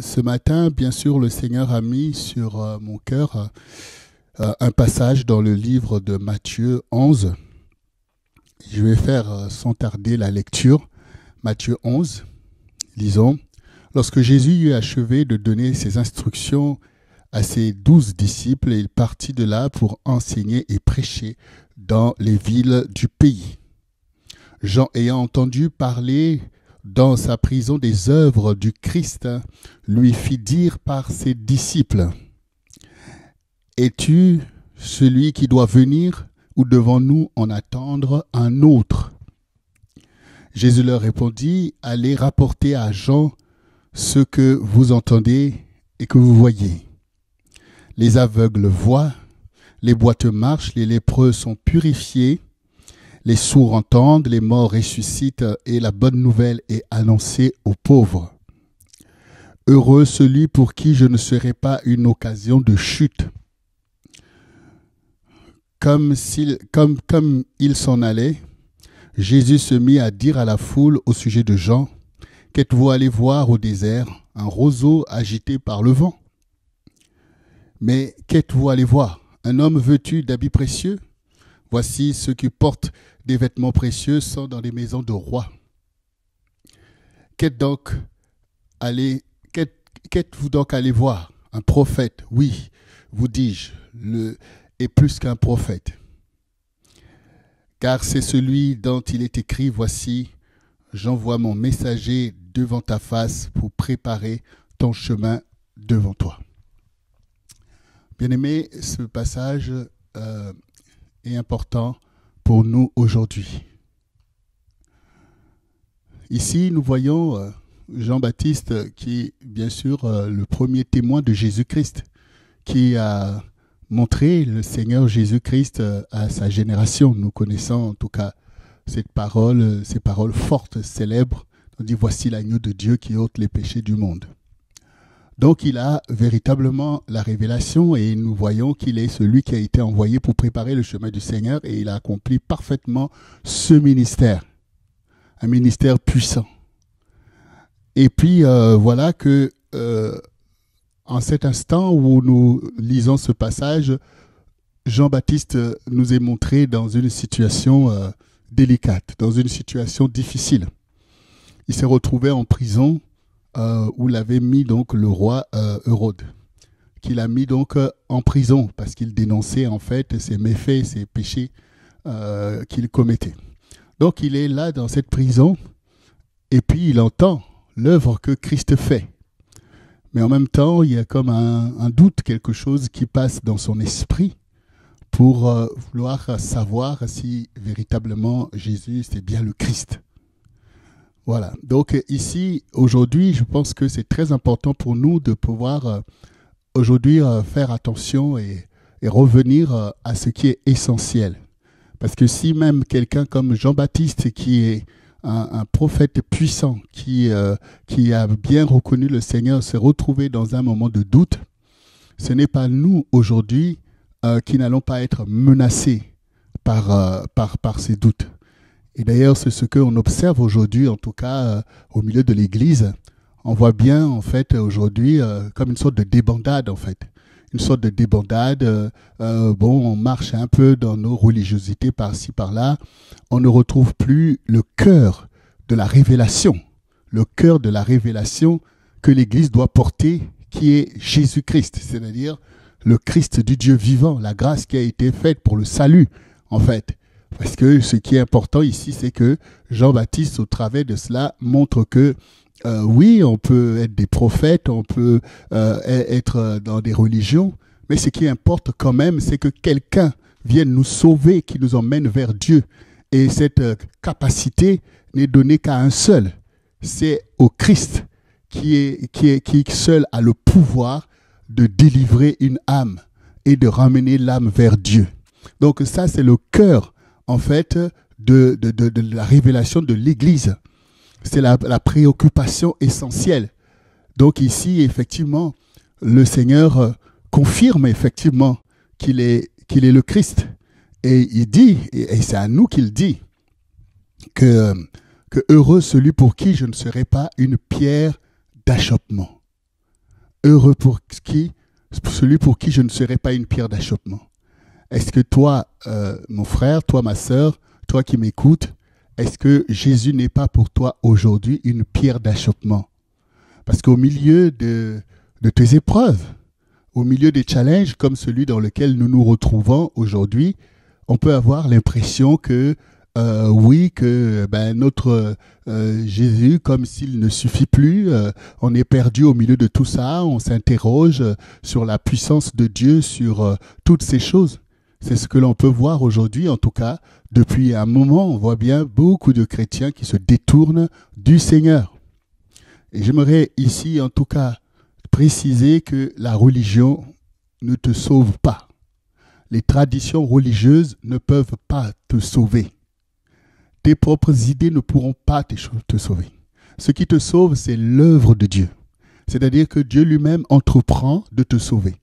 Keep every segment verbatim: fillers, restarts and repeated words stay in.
ce matin, bien sûr, le Seigneur a mis sur euh, mon cœur euh, un passage dans le livre de Matthieu onze. Je vais faire euh, sans tarder la lecture. Matthieu onze, lisons. Lorsque Jésus eut achevé de donner ses instructions à ses douze disciples, il partit de là pour enseigner et prêcher dans les villes du pays. Jean, ayant entendu parler dans sa prison des œuvres du Christ, lui fit dire par ses disciples, « Es-tu celui qui doit venir ou devons-nous en attendre un autre ?» Jésus leur répondit, « Allez rapporter à Jean ce que vous entendez et que vous voyez. Les aveugles voient, les boiteux marchent, les lépreux sont purifiés, les sourds entendent, les morts ressuscitent et la bonne nouvelle est annoncée aux pauvres. Heureux celui pour qui je ne serai pas une occasion de chute. » Comme, s'il, comme, comme il s'en allait, Jésus se mit à dire à la foule au sujet de Jean, « Qu'êtes-vous allé voir au désert? Un roseau agité par le vent. Mais qu'êtes-vous allé voir? Un homme vêtu d'habits précieux? Voici ceux qui portent des vêtements précieux sont dans les maisons de rois. Qu'êtes donc allé, qu'êtes, qu'êtes-vous donc allé voir? Un prophète, oui, vous dis-je, le, est plus qu'un prophète. Car c'est celui dont il est écrit, voici, j'envoie mon messager devant ta face pour préparer ton chemin devant toi. Bien-aimés, ce passage euh, est important pour nous aujourd'hui. Ici, nous voyons euh, Jean-Baptiste qui est bien sûr euh, le premier témoin de Jésus-Christ, qui a montré le Seigneur Jésus-Christ euh, à sa génération. Nous connaissons en tout cas cette parole, ces paroles fortes, célèbres. On dit, voici l'agneau de Dieu qui ôte les péchés du monde. Donc il a véritablement la révélation et nous voyons qu'il est celui qui a été envoyé pour préparer le chemin du Seigneur et il a accompli parfaitement ce ministère, un ministère puissant. Et puis euh, voilà que euh, en cet instant où nous lisons ce passage, Jean-Baptiste nous est montré dans une situation euh, délicate, dans une situation difficile. Il s'est retrouvé en prison Euh, où l'avait mis donc le roi euh, Hérode, qu'il a mis donc euh, en prison parce qu'il dénonçait en fait ses méfaits, ses péchés euh, qu'il commettait. Donc il est là dans cette prison et puis il entend l'œuvre que Christ fait. Mais en même temps, il y a comme un, un doute, quelque chose qui passe dans son esprit pour euh, vouloir savoir si véritablement Jésus c'est bien le Christ. Voilà, donc ici, aujourd'hui, je pense que c'est très important pour nous de pouvoir euh, aujourd'hui euh, faire attention et, et revenir euh, à ce qui est essentiel. Parce que si même quelqu'un comme Jean-Baptiste, qui est un, un prophète puissant, qui, euh, qui a bien reconnu le Seigneur, se retrouver dans un moment de doute, ce n'est pas nous aujourd'hui euh, qui n'allons pas être menacés par, euh, par, par ces doutes. Et d'ailleurs, c'est ce qu'on observe aujourd'hui, en tout cas euh, au milieu de l'Église. On voit bien, en fait, aujourd'hui, euh, comme une sorte de débandade, en fait. Une sorte de débandade. Euh, euh, bon, on marche un peu dans nos religiosités par-ci, par-là. On ne retrouve plus le cœur de la révélation. Le cœur de la révélation que l'Église doit porter, qui est Jésus-Christ. C'est-à-dire le Christ du Dieu vivant, la grâce qui a été faite pour le salut, en fait. Parce que ce qui est important ici, c'est que Jean-Baptiste, au travers de cela, montre que euh, oui, on peut être des prophètes, on peut euh, être dans des religions, mais ce qui importe quand même, c'est que quelqu'un vienne nous sauver, qui nous emmène vers Dieu. Et cette euh, capacité n'est donnée qu'à un seul, c'est au Christ qui est, qui est, qui seul a le pouvoir de délivrer une âme et de ramener l'âme vers Dieu. Donc ça, c'est le cœur en fait, de, de, de, de la révélation de l'Église. C'est la, la préoccupation essentielle. Donc ici, effectivement, le Seigneur confirme effectivement qu'il est, qu'il est le Christ. Et il dit, et, et c'est à nous qu'il dit, que, que heureux celui pour qui je ne serai pas une pierre d'achoppement. Heureux pour qui, celui pour qui je ne serai pas une pierre d'achoppement. Est-ce que toi, euh, mon frère, toi, ma sœur, toi qui m'écoutes, est-ce que Jésus n'est pas pour toi aujourd'hui une pierre d'achoppement? Parce qu'au milieu de, de tes épreuves, au milieu des challenges comme celui dans lequel nous nous retrouvons aujourd'hui, on peut avoir l'impression que euh, oui, que ben, notre euh, Jésus, comme s'il ne suffit plus, euh, on est perdu au milieu de tout ça, on s'interroge sur la puissance de Dieu, sur euh, toutes ces choses. C'est ce que l'on peut voir aujourd'hui, en tout cas, depuis un moment, on voit bien beaucoup de chrétiens qui se détournent du Seigneur. Et j'aimerais ici, en tout cas, préciser que la religion ne te sauve pas. Les traditions religieuses ne peuvent pas te sauver. Tes propres idées ne pourront pas te sauver. Ce qui te sauve, c'est l'œuvre de Dieu. C'est-à-dire que Dieu lui-même entreprend de te sauver.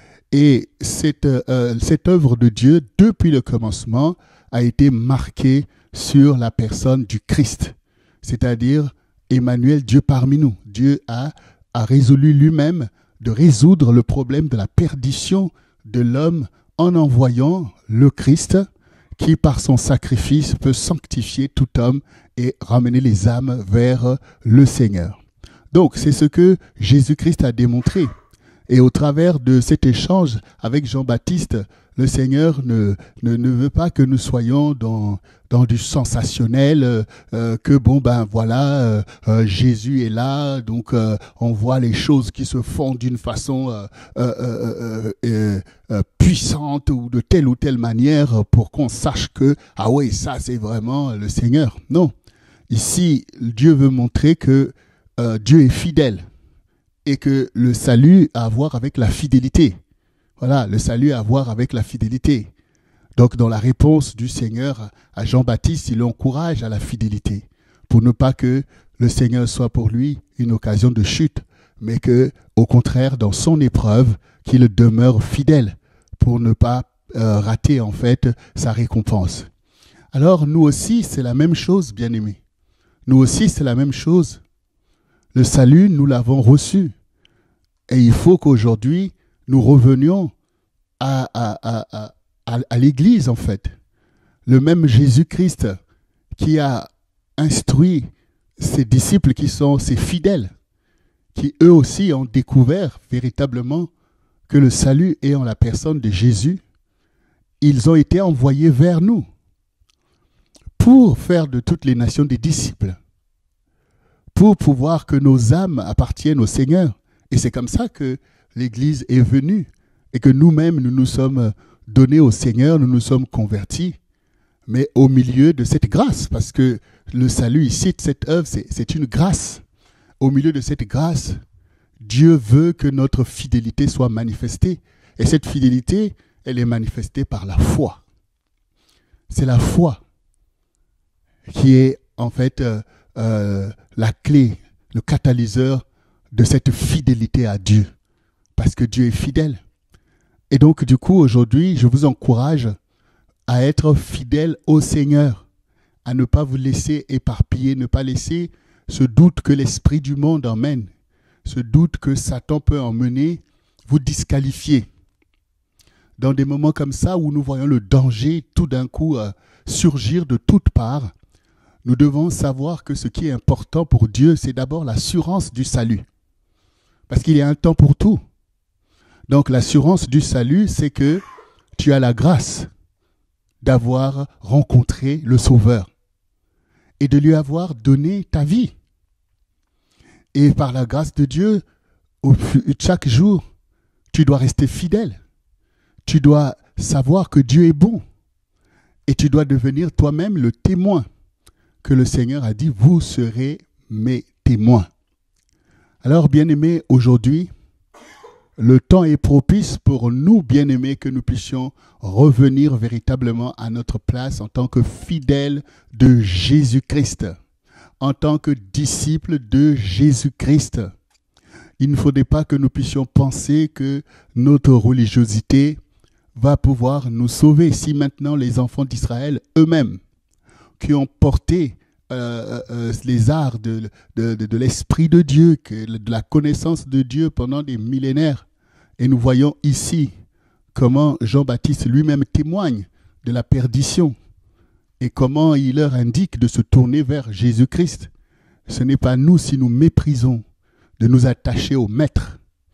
Et cette, euh, cette œuvre de Dieu, depuis le commencement, a été marquée sur la personne du Christ. C'est-à-dire Emmanuel, Dieu parmi nous. Dieu a, a résolu lui-même de résoudre le problème de la perdition de l'homme en envoyant le Christ qui, par son sacrifice, peut sanctifier tout homme et ramener les âmes vers le Seigneur. Donc, c'est ce que Jésus-Christ a démontré. Et au travers de cet échange avec Jean-Baptiste, le Seigneur ne, ne, ne veut pas que nous soyons dans, dans du sensationnel, euh, que bon ben voilà, euh, euh, Jésus est là, donc euh, on voit les choses qui se font d'une façon euh, euh, euh, euh, euh, puissante ou de telle ou telle manière pour qu'on sache que, ah oui, ça c'est vraiment le Seigneur. Non, ici Dieu veut montrer que euh, Dieu est fidèle. Et que le salut a à voir avec la fidélité. Voilà, le salut a à voir avec la fidélité. Donc, dans la réponse du Seigneur à Jean-Baptiste, il l'encourage à la fidélité, pour ne pas que le Seigneur soit pour lui une occasion de chute, mais que, au contraire, dans son épreuve, qu'il demeure fidèle, pour ne pas euh, rater, en fait, sa récompense. Alors, nous aussi, c'est la même chose, bien-aimés. Nous aussi, c'est la même chose. Le salut, nous l'avons reçu. Et il faut qu'aujourd'hui, nous revenions à, à, à, à, à l'Église, en fait. Le même Jésus-Christ qui a instruit ses disciples qui sont ses fidèles, qui eux aussi ont découvert véritablement que le salut est en la personne de Jésus. Ils ont été envoyés vers nous pour faire de toutes les nations des disciples, pour pouvoir que nos âmes appartiennent au Seigneur. Et c'est comme ça que l'Église est venue et que nous-mêmes, nous nous sommes donnés au Seigneur, nous nous sommes convertis, mais au milieu de cette grâce, parce que le salut ici, cette œuvre, c'est, c'est une grâce. Au milieu de cette grâce, Dieu veut que notre fidélité soit manifestée. Et cette fidélité, elle est manifestée par la foi. C'est la foi qui est en fait euh, euh, la clé, le catalyseur de cette fidélité à Dieu, parce que Dieu est fidèle. Et donc, du coup, aujourd'hui, je vous encourage à être fidèle au Seigneur, à ne pas vous laisser éparpiller, ne pas laisser ce doute que l'esprit du monde emmène, ce doute que Satan peut emmener, vous disqualifier. Dans des moments comme ça où nous voyons le danger tout d'un coup euh, surgir de toutes parts, nous devons savoir que ce qui est important pour Dieu, c'est d'abord l'assurance du salut. Parce qu'il y a un temps pour tout. Donc l'assurance du salut, c'est que tu as la grâce d'avoir rencontré le Sauveur et de lui avoir donné ta vie. Et par la grâce de Dieu, au, chaque jour, tu dois rester fidèle. Tu dois savoir que Dieu est bon. Et tu dois devenir toi-même le témoin que le Seigneur a dit, vous serez mes témoins. Alors, bien-aimés, aujourd'hui, le temps est propice pour nous, bien-aimés, que nous puissions revenir véritablement à notre place en tant que fidèles de Jésus-Christ, en tant que disciples de Jésus-Christ. Il ne faudrait pas que nous puissions penser que notre religiosité va pouvoir nous sauver. Si maintenant les enfants d'Israël eux-mêmes, qui ont porté euh, euh, les arts de, de, de, de l'Esprit de Dieu, que, de la connaissance de Dieu pendant des millénaires. Et nous voyons ici comment Jean-Baptiste lui-même témoigne de la perdition et comment il leur indique de se tourner vers Jésus-Christ. Ce n'est pas nous, si nous méprisons de nous attacher au Maître,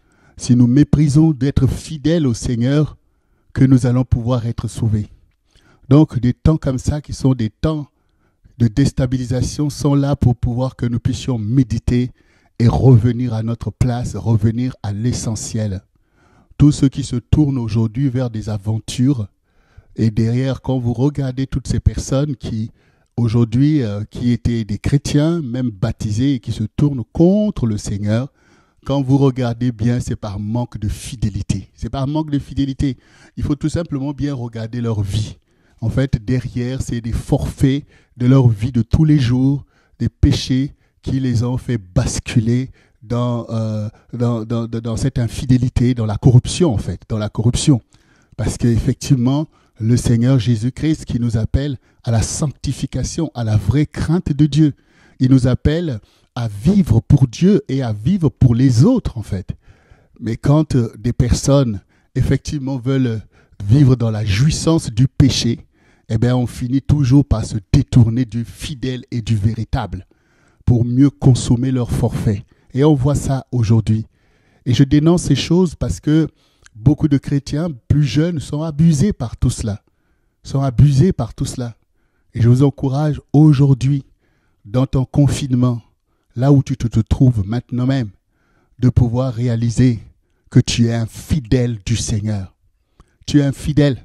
si nous méprisons d'être fidèles au Seigneur, que nous allons pouvoir être sauvés. Donc, des temps comme ça, qui sont des temps de déstabilisation, sont là pour pouvoir que nous puissions méditer et revenir à notre place, revenir à l'essentiel. Tous ceux qui se tournent aujourd'hui vers des aventures, et derrière, quand vous regardez toutes ces personnes qui, aujourd'hui, euh, qui étaient des chrétiens, même baptisés, et qui se tournent contre le Seigneur, quand vous regardez bien, c'est par manque de fidélité. C'est par manque de fidélité. Il faut tout simplement bien regarder leur vie. En fait, derrière, c'est des forfaits de leur vie de tous les jours, des péchés qui les ont fait basculer dans, euh, dans, dans, dans cette infidélité, dans la corruption, en fait, dans la corruption. Parce qu'effectivement, le Seigneur Jésus-Christ qui nous appelle à la sanctification, à la vraie crainte de Dieu. Il nous appelle à vivre pour Dieu et à vivre pour les autres, en fait. Mais quand euh, des personnes, effectivement, veulent vivre dans la jouissance du péché, eh bien, on finit toujours par se détourner du fidèle et du véritable pour mieux consommer leur forfait. Et on voit ça aujourd'hui. Et je dénonce ces choses parce que beaucoup de chrétiens plus jeunes sont abusés par tout cela, sont abusés par tout cela. Et je vous encourage aujourd'hui, dans ton confinement, là où tu te, te trouves maintenant même, de pouvoir réaliser que tu es un fidèle du Seigneur. Tu es un fidèle.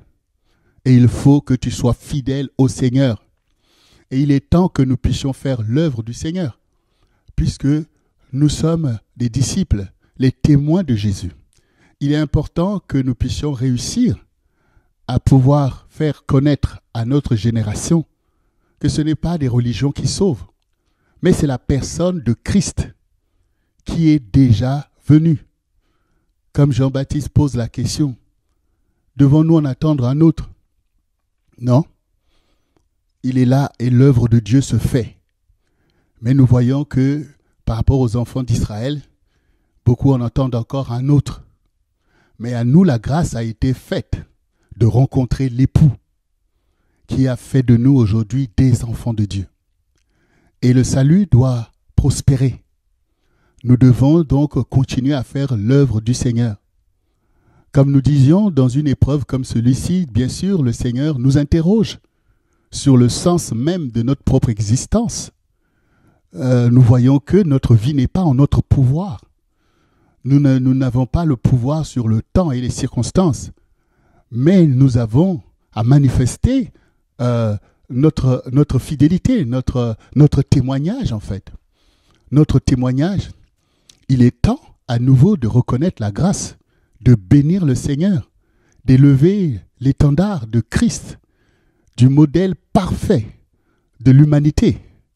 Et il faut que tu sois fidèle au Seigneur. Et il est temps que nous puissions faire l'œuvre du Seigneur, puisque nous sommes des disciples, les témoins de Jésus. Il est important que nous puissions réussir à pouvoir faire connaître à notre génération que ce n'est pas des religions qui sauvent, mais c'est la personne de Christ qui est déjà venue. Comme Jean-Baptiste pose la question, devons-nous en attendre un autre? Non. Il est là et l'œuvre de Dieu se fait. Mais nous voyons que par rapport aux enfants d'Israël, beaucoup en attendent encore un autre. Mais à nous, la grâce a été faite de rencontrer l'époux qui a fait de nous aujourd'hui des enfants de Dieu. Et le salut doit prospérer. Nous devons donc continuer à faire l'œuvre du Seigneur. Comme nous disions, dans une épreuve comme celui-ci, bien sûr, le Seigneur nous interroge sur le sens même de notre propre existence. Euh, nous voyons que notre vie n'est pas en notre pouvoir. Nous ne, nous n'avons pas le pouvoir sur le temps et les circonstances, mais nous avons à manifester euh, notre, notre fidélité, notre, notre témoignage en fait. Notre témoignage, il est temps à nouveau de reconnaître la grâce, de bénir le Seigneur, d'élever l'étendard de Christ, du modèle parfait de l'humanité.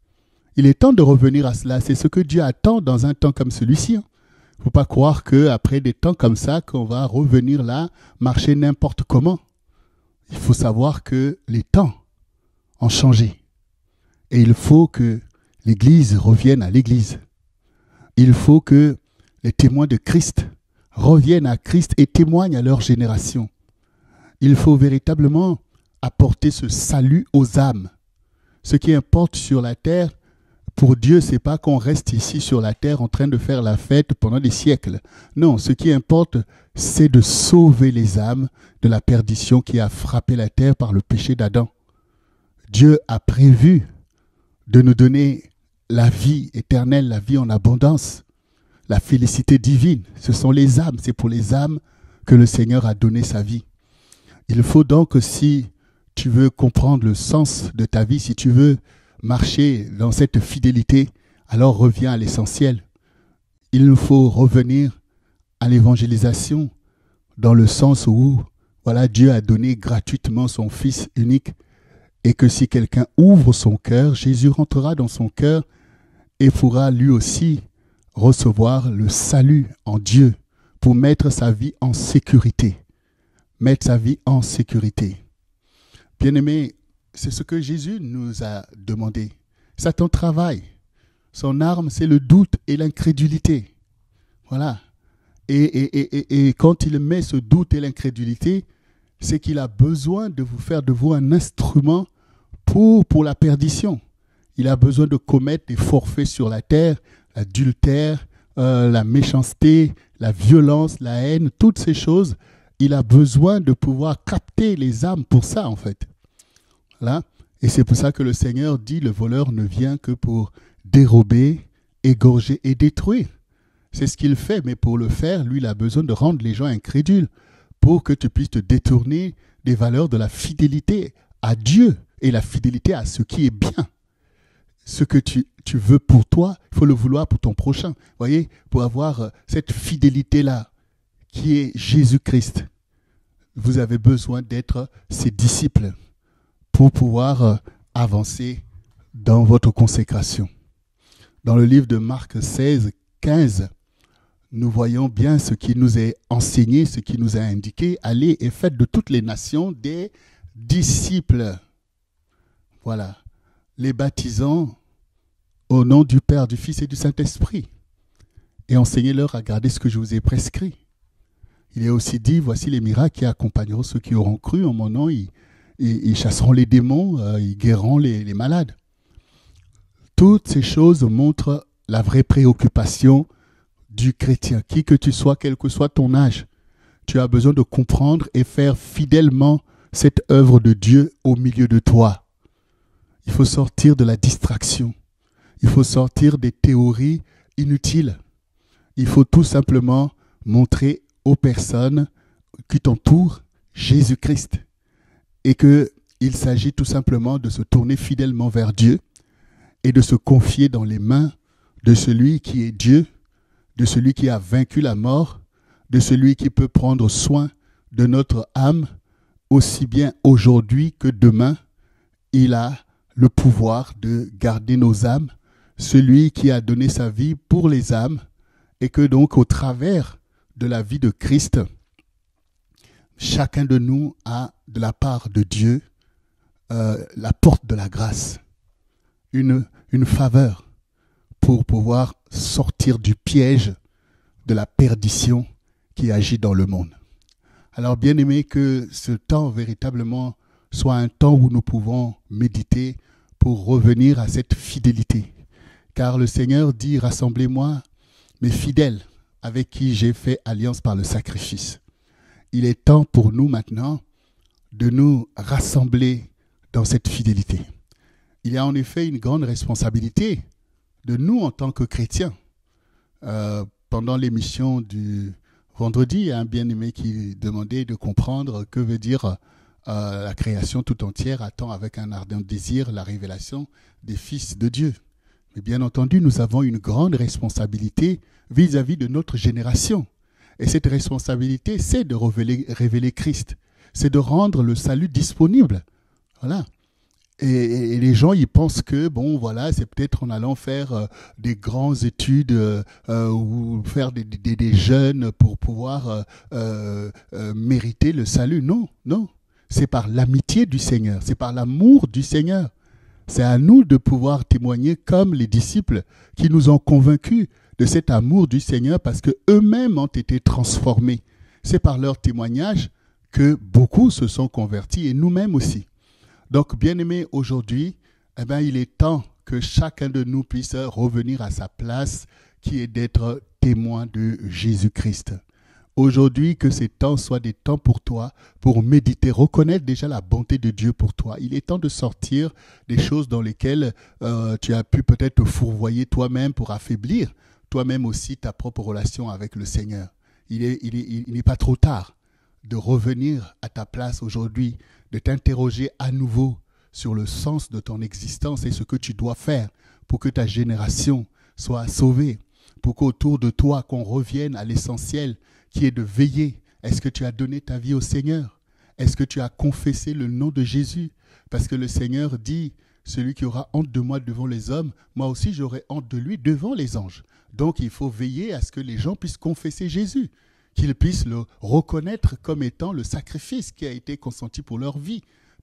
Il est temps de revenir à cela. C'est ce que Dieu attend dans un temps comme celui-ci. Il ne faut pas croire qu'après des temps comme ça, qu'on va revenir là, marcher n'importe comment. Il faut savoir que les temps ont changé. Et il faut que l'Église revienne à l'Église. Il faut que les témoins de Christ reviennent à Christ et témoignent à leur génération. Il faut véritablement apporter ce salut aux âmes. Ce qui importe sur la terre, pour Dieu, ce n'est pas qu'on reste ici sur la terre en train de faire la fête pendant des siècles. Non, ce qui importe, c'est de sauver les âmes de la perdition qui a frappé la terre par le péché d'Adam. Dieu a prévu de nous donner la vie éternelle, la vie en abondance, la félicité divine. Ce sont les âmes, c'est pour les âmes que le Seigneur a donné sa vie. Il faut donc, si tu veux comprendre le sens de ta vie, si tu veux marcher dans cette fidélité, alors reviens à l'essentiel. Il nous faut revenir à l'évangélisation dans le sens où voilà, Dieu a donné gratuitement son Fils unique et que si quelqu'un ouvre son cœur, Jésus rentrera dans son cœur et pourra lui aussi recevoir le salut en Dieu pour mettre sa vie en sécurité. Mettre sa vie en sécurité. Bien-aimés, c'est ce que Jésus nous a demandé. Satan travaille. Son arme, c'est le doute et l'incrédulité. Voilà. Et, et, et, et, et quand il met ce doute et l'incrédulité, c'est qu'il a besoin de vous faire de vous un instrument pour, pour la perdition. Il a besoin de commettre des forfaits sur la terre, l'adultère, euh, la méchanceté, la violence, la haine, toutes ces choses. Il a besoin de pouvoir capter les âmes pour ça, en fait. Voilà. Et c'est pour ça que le Seigneur dit, le voleur ne vient que pour dérober, égorger et détruire. C'est ce qu'il fait, mais pour le faire, lui, il a besoin de rendre les gens incrédules pour que tu puisses te détourner des valeurs de la fidélité à Dieu et la fidélité à ce qui est bien. Ce que tu, tu veux pour toi, il faut le vouloir pour ton prochain. Vous voyez, pour avoir cette fidélité-là, qui est Jésus-Christ, vous avez besoin d'être ses disciples pour pouvoir avancer dans votre consécration. Dans le livre de Marc seize, quinze, nous voyons bien ce qui nous est enseigné, ce qui nous est indiqué. Allez et faites de toutes les nations des disciples. Voilà. Les baptisant au nom du Père, du Fils et du Saint-Esprit. Et enseignez-leur à garder ce que je vous ai prescrit. Il est aussi dit, voici les miracles qui accompagneront ceux qui auront cru en mon nom. Ils, ils, ils chasseront les démons, euh, ils guériront les, les malades. Toutes ces choses montrent la vraie préoccupation du chrétien. Qui que tu sois, quel que soit ton âge, tu as besoin de comprendre et faire fidèlement cette œuvre de Dieu au milieu de toi. Il faut sortir de la distraction. Il faut sortir des théories inutiles. Il faut tout simplement montrer aux personnes qui t'entourent Jésus-Christ. Et qu'il s'agit tout simplement de se tourner fidèlement vers Dieu et de se confier dans les mains de celui qui est Dieu, de celui qui a vaincu la mort, de celui qui peut prendre soin de notre âme, aussi bien aujourd'hui que demain. Il a le pouvoir de garder nos âmes, celui qui a donné sa vie pour les âmes, et que donc au travers de la vie de Christ, chacun de nous a de la part de Dieu euh, la porte de la grâce, une, une faveur pour pouvoir sortir du piège de la perdition qui agit dans le monde. Alors bien aimé, que ce temps véritablement soit un temps où nous pouvons méditer pour revenir à cette fidélité. Car le Seigneur dit, rassemblez-moi mes fidèles avec qui j'ai fait alliance par le sacrifice. Il est temps pour nous maintenant de nous rassembler dans cette fidélité. Il y a en effet une grande responsabilité de nous en tant que chrétiens. Euh, pendant l'émission du vendredi, il y a un bien-aimé qui demandait de comprendre que veut dire euh, la création tout entière attend avec un ardent désir la révélation des fils de Dieu. Mais bien entendu, nous avons une grande responsabilité vis-à-vis de notre génération. Et cette responsabilité, c'est de révéler, révéler Christ. C'est de rendre le salut disponible. Voilà. Et, et les gens, ils pensent que, bon, voilà, c'est peut-être en allant faire euh, des grandes études euh, euh, ou faire des, des, des jeûnes pour pouvoir euh, euh, euh, mériter le salut. Non, non. C'est par l'amitié du Seigneur. C'est par l'amour du Seigneur. C'est à nous de pouvoir témoigner comme les disciples qui nous ont convaincus de cet amour du Seigneur parce qu'eux-mêmes ont été transformés. C'est par leur témoignage que beaucoup se sont convertis et nous-mêmes aussi. Donc, bien-aimés, aujourd'hui, eh bien, il est temps que chacun de nous puisse revenir à sa place qui est d'être témoin de Jésus-Christ. Aujourd'hui, que ces temps soient des temps pour toi, pour méditer, reconnaître déjà la bonté de Dieu pour toi. Il est temps de sortir des choses dans lesquelles euh, tu as pu peut-être te fourvoyer toi-même pour affaiblir toi-même aussi ta propre relation avec le Seigneur. Il est, il est, il n'est pas trop tard de revenir à ta place aujourd'hui, de t'interroger à nouveau sur le sens de ton existence et ce que tu dois faire pour que ta génération soit sauvée, pour qu'autour de toi, qu'on revienne à l'essentiel qui est de veiller. Est-ce que tu as donné ta vie au Seigneur? Est-ce que tu as confessé le nom de Jésus? Parce que le Seigneur dit, celui qui aura honte de moi devant les hommes, moi aussi j'aurai honte de lui devant les anges. Donc il faut veiller à ce que les gens puissent confesser Jésus, qu'ils puissent le reconnaître comme étant le sacrifice qui a été consenti pour leur vie.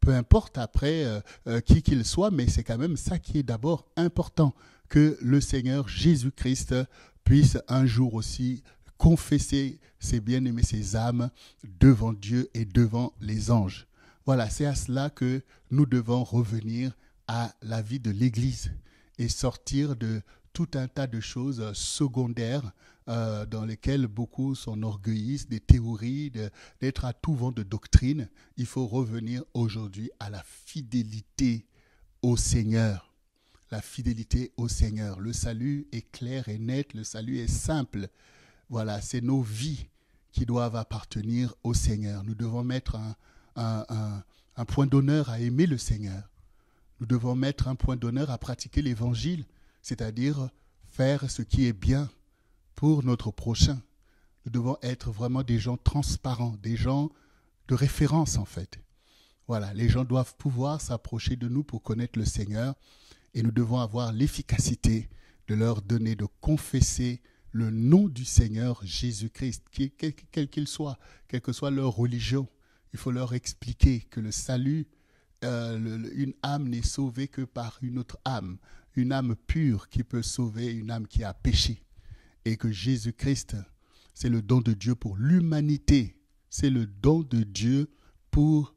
peu importe après euh, euh, qui qu'il soit, mais c'est quand même ça qui est d'abord important, que le Seigneur Jésus-Christ puisse un jour aussi confesser ses bien-aimés, ses âmes devant Dieu et devant les anges. Voilà, c'est à cela que nous devons revenir à la vie de l'Église et sortir de tout un tas de choses secondaires euh, dans lesquelles beaucoup s'enorgueillissent, des théories, de, d'être à tout vent de doctrine. Il faut revenir aujourd'hui à la fidélité au Seigneur. La fidélité au Seigneur. Le salut est clair et net, le salut est simple. Voilà, c'est nos vies qui doivent appartenir au Seigneur. Nous devons mettre un, un, un, un point d'honneur à aimer le Seigneur. Nous devons mettre un point d'honneur à pratiquer l'Évangile, c'est-à-dire faire ce qui est bien pour notre prochain. Nous devons être vraiment des gens transparents, des gens de référence en fait. Voilà, les gens doivent pouvoir s'approcher de nous pour connaître le Seigneur et nous devons avoir l'efficacité de leur donner, de confesser le nom du Seigneur Jésus-Christ, quel qu'il soit, quelle que soit leur religion. Il faut leur expliquer que le salut, euh, le, une âme n'est sauvée que par une autre âme, une âme pure qui peut sauver une âme qui a péché. Et que Jésus-Christ, c'est le don de Dieu pour l'humanité. C'est le don de Dieu pour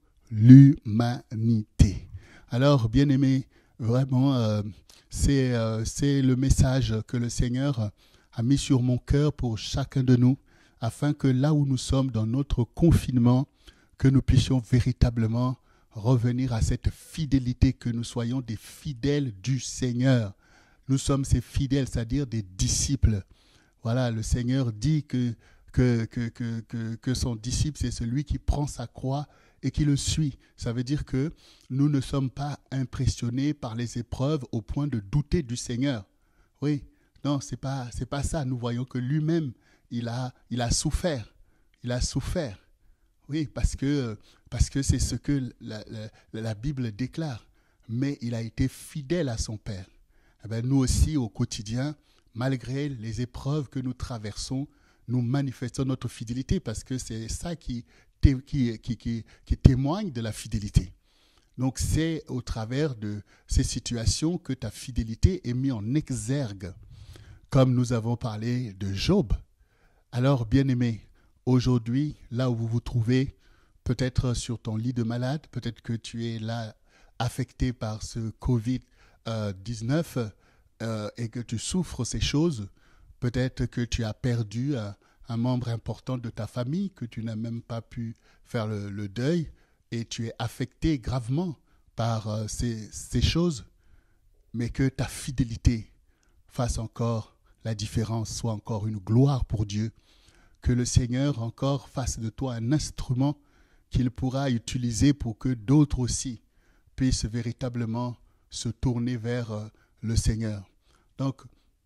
l'humanité. Alors, bien-aimés, vraiment, euh, c'est, euh, c'est le message que le Seigneur a mis sur mon cœur pour chacun de nous, afin que là où nous sommes dans notre confinement, que nous puissions véritablement revenir à cette fidélité, que nous soyons des fidèles du Seigneur. Nous sommes ces fidèles, c'est-à-dire des disciples. Voilà, le Seigneur dit que, que, que, que, que, que son disciple, c'est celui qui prend sa croix et qui le suit. Ça veut dire que nous ne sommes pas impressionnés par les épreuves au point de douter du Seigneur. Oui, non, ce n'est pas, c'est pas ça. Nous voyons que lui-même, il a, il a souffert. Il a souffert. Oui, parce que, parce que c'est ce que la, la, la Bible déclare. Mais il a été fidèle à son Père. Eh bien, nous aussi, au quotidien, malgré les épreuves que nous traversons, nous manifestons notre fidélité parce que c'est ça qui, qui, qui, qui, qui témoigne de la fidélité. Donc, c'est au travers de ces situations que ta fidélité est mise en exergue. Comme nous avons parlé de Job. Alors, bien-aimés, aujourd'hui, là où vous vous trouvez, peut-être sur ton lit de malade, peut-être que tu es là affecté par ce covid dix-neuf euh, et que tu souffres ces choses, peut-être que tu as perdu un, un membre important de ta famille, que tu n'as même pas pu faire le, le deuil et tu es affecté gravement par euh, ces, ces choses, mais que ta fidélité fasse encore la différence, soit encore une gloire pour Dieu, que le Seigneur encore fasse de toi un instrument qu'il pourra utiliser pour que d'autres aussi puissent véritablement se tourner vers euh, le Seigneur. Donc,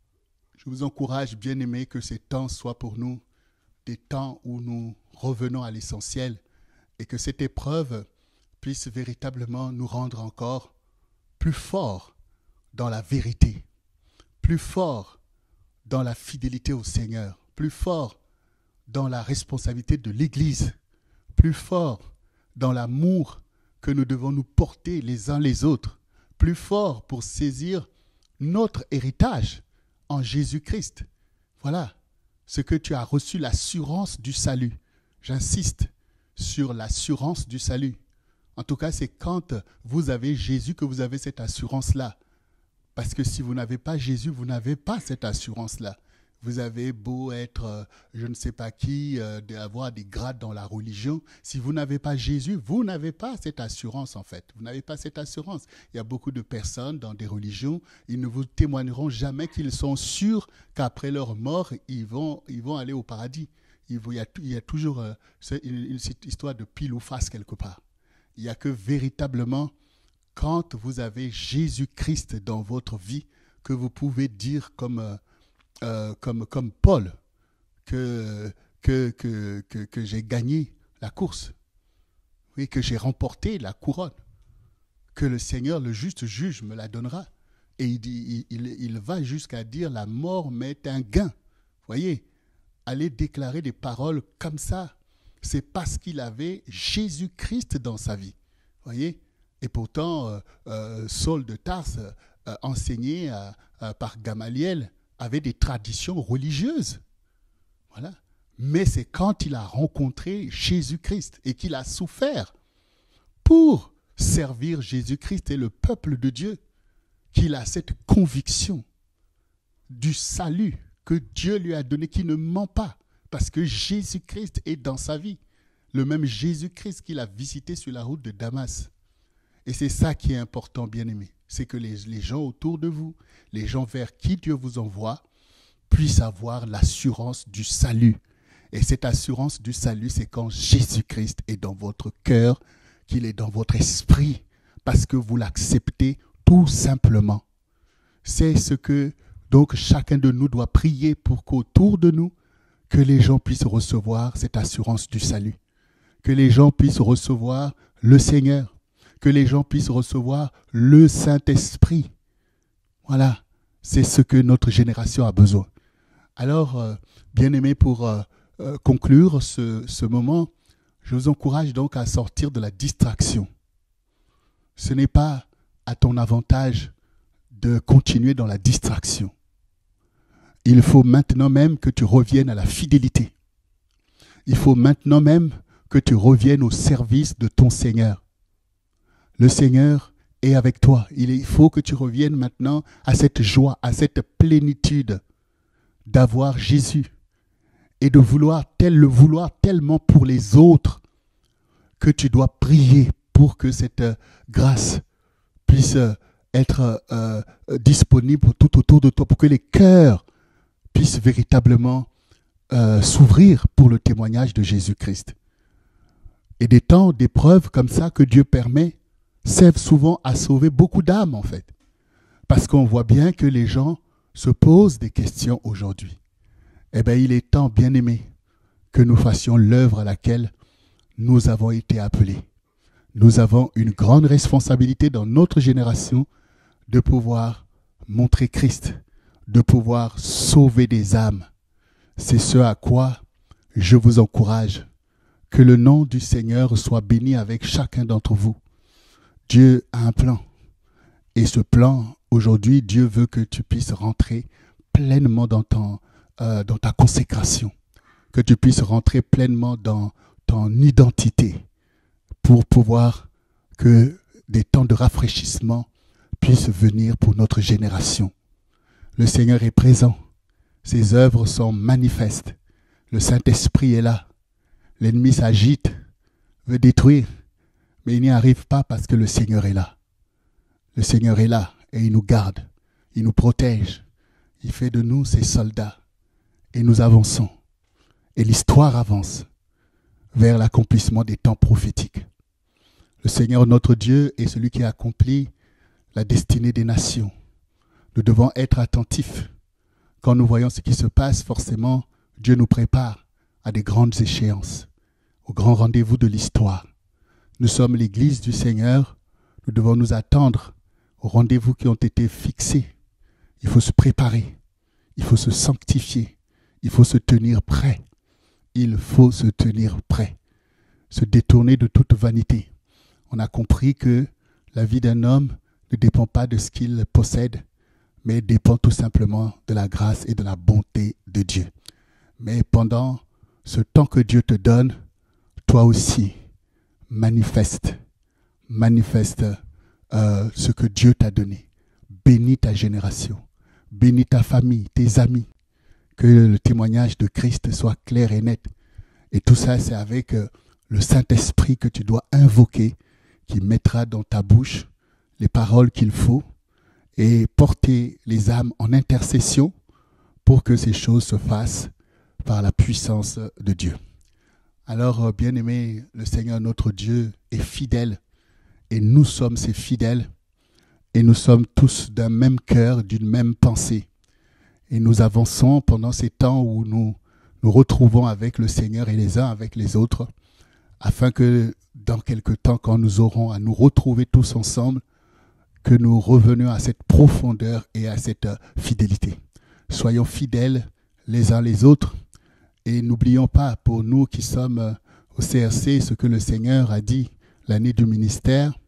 je vous encourage, bien-aimés, que ces temps soient pour nous des temps où nous revenons à l'essentiel et que cette épreuve puisse véritablement nous rendre encore plus forts dans la vérité, plus forts dans la fidélité au Seigneur, plus fort dans la responsabilité de l'Église, plus fort dans l'amour que nous devons nous porter les uns les autres, plus fort pour saisir notre héritage en Jésus-Christ. Voilà ce que tu as reçu, l'assurance du salut. J'insiste sur l'assurance du salut. En tout cas, c'est quand vous avez Jésus que vous avez cette assurance-là. Parce que si vous n'avez pas Jésus, vous n'avez pas cette assurance-là. Vous avez beau être, euh, je ne sais pas qui, euh, avoir des grades dans la religion. Si vous n'avez pas Jésus, vous n'avez pas cette assurance en fait. Vous n'avez pas cette assurance. Il y a beaucoup de personnes dans des religions, ils ne vous témoigneront jamais qu'ils sont sûrs qu'après leur mort, ils vont, ils vont aller au paradis. Il y a, il y a toujours euh, une, une histoire de pile ou face quelque part. Il n'y a que véritablement quand vous avez Jésus-Christ dans votre vie, que vous pouvez dire comme, euh, comme, comme Paul que, que, que, que, que j'ai gagné la course, oui, que j'ai remporté la couronne, que le Seigneur, le juste juge, me la donnera. Et il, dit, il, il va jusqu'à dire la mort m'est un gain. Voyez, aller déclarer des paroles comme ça, c'est parce qu'il avait Jésus-Christ dans sa vie. Voyez, Et pourtant, euh, euh, Saul de Tarse, euh, enseigné euh, euh, par Gamaliel, avait des traditions religieuses. Voilà. Mais c'est quand il a rencontré Jésus-Christ et qu'il a souffert pour servir Jésus-Christ et le peuple de Dieu qu'il a cette conviction du salut que Dieu lui a donné, qui ne ment pas, parce que Jésus-Christ est dans sa vie. Le même Jésus-Christ qu'il a visité sur la route de Damas. Et c'est ça qui est important, bien-aimé. C'est que les, les gens autour de vous, les gens vers qui Dieu vous envoie, puissent avoir l'assurance du salut. Et cette assurance du salut, c'est quand Jésus-Christ est dans votre cœur, qu'il est dans votre esprit, parce que vous l'acceptez tout simplement. C'est ce que donc chacun de nous doit prier pour qu'autour de nous, que les gens puissent recevoir cette assurance du salut. Que les gens puissent recevoir le Seigneur. Que les gens puissent recevoir le Saint-Esprit. Voilà, c'est ce que notre génération a besoin. Alors, euh, bien-aimés, pour euh, euh, conclure ce, ce moment, je vous encourage donc à sortir de la distraction. Ce n'est pas à ton avantage de continuer dans la distraction. Il faut maintenant même que tu reviennes à la fidélité. Il faut maintenant même que tu reviennes au service de ton Seigneur. Le Seigneur est avec toi. Il faut que tu reviennes maintenant à cette joie, à cette plénitude d'avoir Jésus et de vouloir tel, le vouloir tellement pour les autres que tu dois prier pour que cette grâce puisse être euh, disponible tout autour de toi, pour que les cœurs puissent véritablement euh, s'ouvrir pour le témoignage de Jésus-Christ. Et des temps d'épreuves comme ça que Dieu permet servent souvent à sauver beaucoup d'âmes en fait. Parce qu'on voit bien que les gens se posent des questions aujourd'hui. Eh bien, il est temps, bien-aimés, que nous fassions l'œuvre à laquelle nous avons été appelés. Nous avons une grande responsabilité dans notre génération de pouvoir montrer Christ, de pouvoir sauver des âmes. C'est ce à quoi je vous encourage. Que le nom du Seigneur soit béni avec chacun d'entre vous. Dieu a un plan. Et ce plan, aujourd'hui, Dieu veut que tu puisses rentrer pleinement dans, ton, euh, dans ta consécration. Que tu puisses rentrer pleinement dans ton identité pour pouvoir que des temps de rafraîchissement puissent venir pour notre génération. Le Seigneur est présent. Ses œuvres sont manifestes. Le Saint-Esprit est là. L'ennemi s'agite, veut détruire, mais il n'y arrive pas parce que le Seigneur est là. Le Seigneur est là et il nous garde, il nous protège. Il fait de nous ses soldats et nous avançons. Et l'histoire avance vers l'accomplissement des temps prophétiques. Le Seigneur notre Dieu est celui qui accomplit la destinée des nations. Nous devons être attentifs. Quand nous voyons ce qui se passe, forcément, Dieu nous prépare à des grandes échéances, au grand rendez-vous de l'histoire. Nous sommes l'Église du Seigneur. Nous devons nous attendre aux rendez-vous qui ont été fixés. Il faut se préparer. Il faut se sanctifier. Il faut se tenir prêt. Il faut se tenir prêt. Se détourner de toute vanité. On a compris que la vie d'un homme ne dépend pas de ce qu'il possède, mais dépend tout simplement de la grâce et de la bonté de Dieu. Mais pendant ce temps que Dieu te donne, toi aussi, manifeste, manifeste euh, ce que Dieu t'a donné. Bénis ta génération, bénis ta famille, tes amis, que le témoignage de Christ soit clair et net. Et tout ça, c'est avec euh, le Saint-Esprit que tu dois invoquer, qui mettra dans ta bouche les paroles qu'il faut et porter les âmes en intercession pour que ces choses se fassent par la puissance de Dieu. Alors, bien-aimés, le Seigneur notre Dieu est fidèle et nous sommes ses fidèles et nous sommes tous d'un même cœur, d'une même pensée. Et nous avançons pendant ces temps où nous nous retrouvons avec le Seigneur et les uns avec les autres, afin que dans quelque temps, quand nous aurons à nous retrouver tous ensemble, que nous revenions à cette profondeur et à cette fidélité. Soyons fidèles les uns les autres et n'oublions pas, pour nous qui sommes au C R C, ce que le Seigneur a dit l'année du ministère,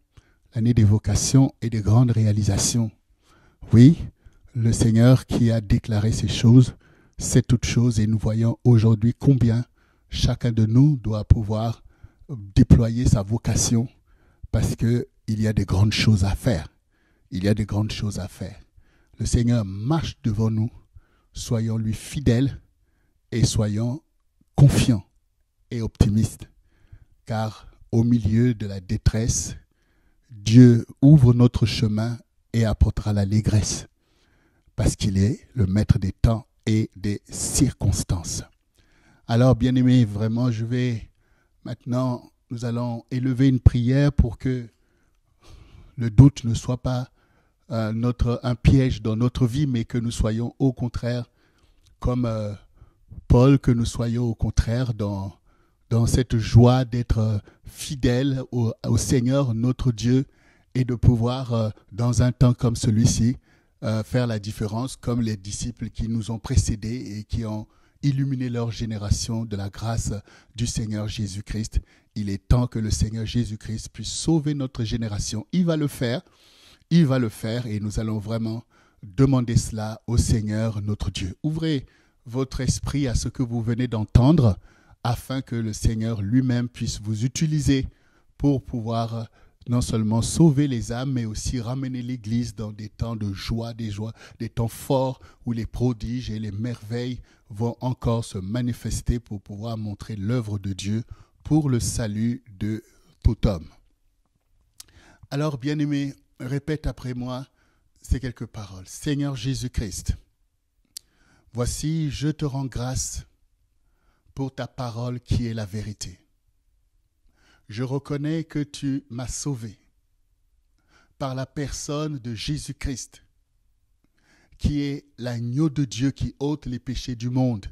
l'année des vocations et des grandes réalisations. Oui, le Seigneur qui a déclaré ces choses, c'est toute chose et nous voyons aujourd'hui combien chacun de nous doit pouvoir déployer sa vocation parce qu'il y a des grandes choses à faire. Il y a des grandes choses à faire. Le Seigneur marche devant nous. Soyons lui fidèles et soyons confiants et optimistes. Car au milieu de la détresse, Dieu ouvre notre chemin et apportera l'allégresse. Parce qu'il est le maître des temps et des circonstances. Alors, bien-aimés, vraiment, je vais maintenant, nous allons élever une prière pour que le doute ne soit pas euh, notre, un piège dans notre vie, mais que nous soyons au contraire, comme euh, Paul, que nous soyons au contraire dans, dans cette joie d'être fidèles au, au Seigneur, notre Dieu, et de pouvoir, euh, dans un temps comme celui-ci, euh, faire la différence, comme les disciples qui nous ont précédés et qui ont illuminé leur génération de la grâce du Seigneur Jésus-Christ. Il est temps que le Seigneur Jésus-Christ puisse sauver notre génération. Il va le faire, il va le faire et nous allons vraiment demander cela au Seigneur notre Dieu. Ouvrez votre esprit à ce que vous venez d'entendre afin que le Seigneur lui-même puisse vous utiliser pour pouvoir non seulement sauver les âmes, mais aussi ramener l'Église dans des temps de joie, des joies, des temps forts où les prodiges et les merveilles vont encore se manifester pour pouvoir montrer l'œuvre de Dieu pour le salut de tout homme. Alors, bien-aimés, répète après moi ces quelques paroles. Seigneur Jésus-Christ, voici, je te rends grâce pour ta parole qui est la vérité. Je reconnais que tu m'as sauvé par la personne de Jésus-Christ, qui est l'agneau de Dieu qui ôte les péchés du monde.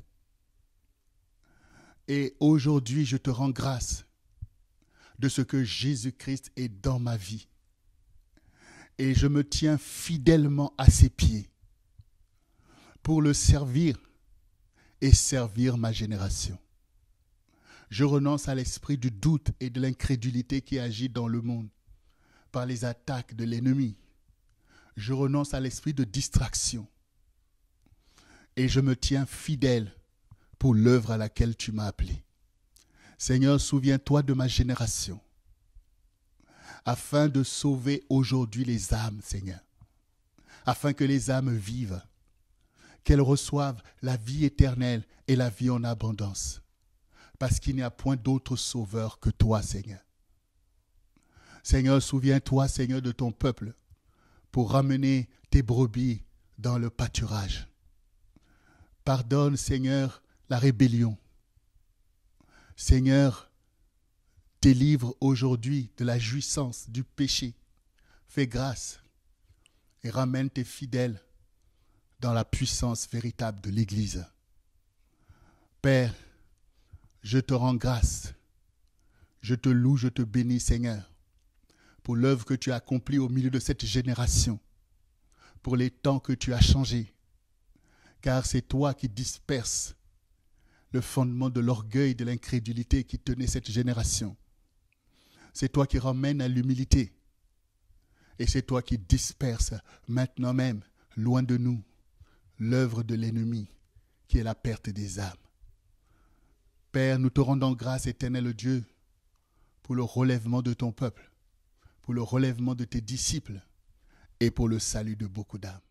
Et aujourd'hui, je te rends grâce de ce que Jésus-Christ est dans ma vie. Et je me tiens fidèlement à ses pieds pour le servir et servir ma génération. Je renonce à l'esprit du doute et de l'incrédulité qui agit dans le monde par les attaques de l'ennemi. Je renonce à l'esprit de distraction et je me tiens fidèle pour l'œuvre à laquelle tu m'as appelé. Seigneur, souviens-toi de ma génération afin de sauver aujourd'hui les âmes, Seigneur, afin que les âmes vivent, qu'elles reçoivent la vie éternelle et la vie en abondance. Parce qu'il n'y a point d'autre sauveur que toi, Seigneur. Seigneur, souviens-toi, Seigneur, de ton peuple pour ramener tes brebis dans le pâturage. Pardonne, Seigneur, la rébellion. Seigneur, délivre aujourd'hui de la jouissance du péché. Fais grâce et ramène tes fidèles dans la puissance véritable de l'Église. Père, je te rends grâce, je te loue, je te bénis, Seigneur, pour l'œuvre que tu as accomplie au milieu de cette génération, pour les temps que tu as changés, car c'est toi qui disperses le fondement de l'orgueil, de l'incrédulité qui tenait cette génération. C'est toi qui ramènes à l'humilité, et c'est toi qui disperses maintenant même, loin de nous, l'œuvre de l'ennemi, qui est la perte des âmes. Père, nous te rendons grâce, éternel Dieu, pour le relèvement de ton peuple, pour le relèvement de tes disciples et pour le salut de beaucoup d'âmes.